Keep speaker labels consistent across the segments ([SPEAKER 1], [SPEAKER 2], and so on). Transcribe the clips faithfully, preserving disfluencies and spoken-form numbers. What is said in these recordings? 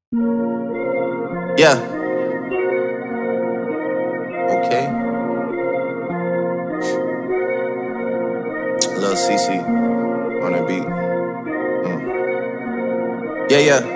[SPEAKER 1] Yeah. Okay. Lil C C on the beat. Mm. Yeah, yeah.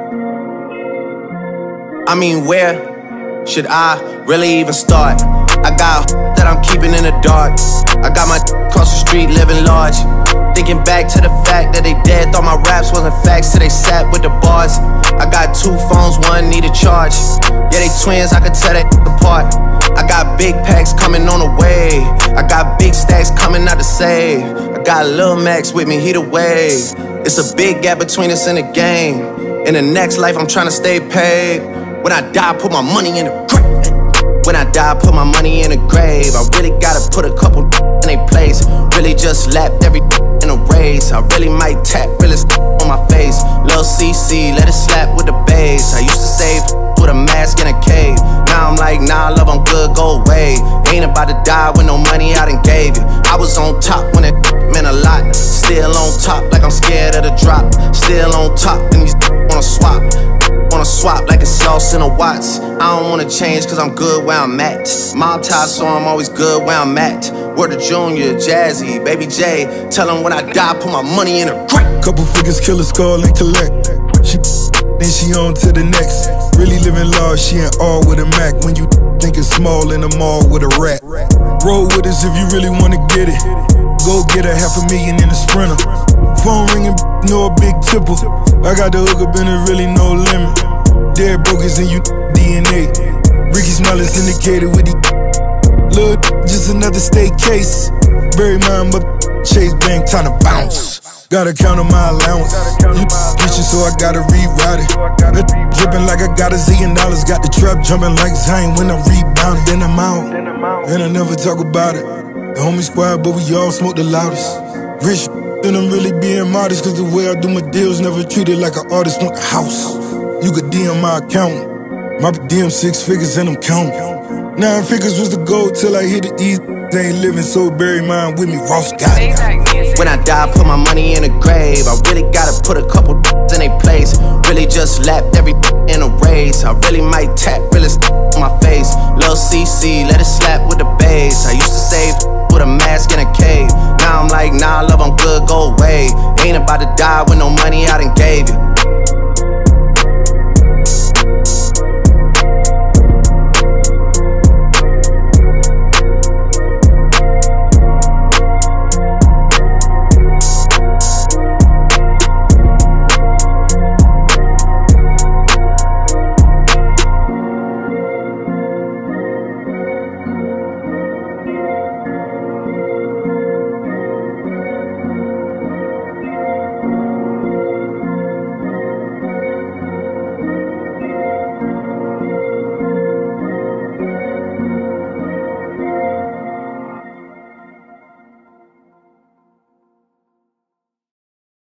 [SPEAKER 1] I mean, where should I really even start? I got that I'm keeping in the dark. I got my across the street living large. Thinking back to the fact that they dead, thought my raps wasn't facts till they sat with the bars. I got two phones, one need a charge. Yeah, they twins, I could tell they apart. I got big packs coming on the way. I got big stacks coming out to save. I got Lil Max with me, he the wave. It's a big gap between us in the game. In the next life, I'm trying to stay paid. When I die, put my money in the grave. When I die, put my money in the grave. I really gotta put a couple in a place. Really just lapped every in a race. I really might tap really on my face. Lil C C, let it slap with the bass. I used to save with a mask in a cave. Now I'm like, nah, love, I'm good, go away. Ain't about to die with no money I done gave you. I was on top when it meant a lot. Still on top like I'm scared of the drop. Still on top and these wanna swap. Wanna swap like it's sauce in a Watts. I don't wanna change cause I'm good where I'm at. Mob tie, so I'm always good where I'm at. Word to Junior, Jazzy, Baby J. Tell them when I die, put my money in a grave.
[SPEAKER 2] Couple figures, kill a skull and collect. She then she on to the next. Really living large, she ain't all with a Mac. When you think it's small in the mall with a rat. Roll with us if you really wanna get it. Go get a half a million in a Sprinter. Phone ringing, no a big tipple. I got the hook up and it really no limit. Dead brokers in you D N A. Ricky Smiley syndicated with the Lil' just another state case. Bury mine but Chase Bank time to bounce. Gotta count on my allowance. You bitchin' so I gotta reroute it. It drippin' like I got a zillion dollars. Got the trap jumping like Zion when I'm rebounded. Then I'm out, and I never talk about it. The homie squad, but we all smoke the loudest. Rich, and I'm really being modest. Cause the way I do my deals never treated like an artist want the house. You could D M my account. My D M six figures and I'm counting. Nine figures was the goal till I hit the east. They ain't living, so bury mine with me, Ross got it.
[SPEAKER 1] When I die, put my money in a grave. I really gotta put a couple in a place. Really just lapped every in a race. I really might tap, really on my face. Lil C C, let it slap with the bass. I used to save with a mask in a cave. Now I'm like, nah, love, I'm good, go away. Ain't about to die with no money I done gave you.